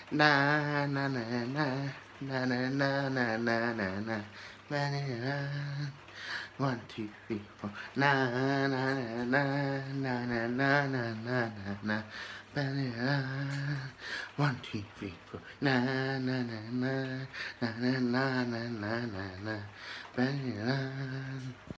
na na na na na na na na na na na na. 1, 2, 3, 4. Na na na na na na na na na na. Benalouane. 1, 2, 3, 4. Na na na na na na na na na na na. Benalouane.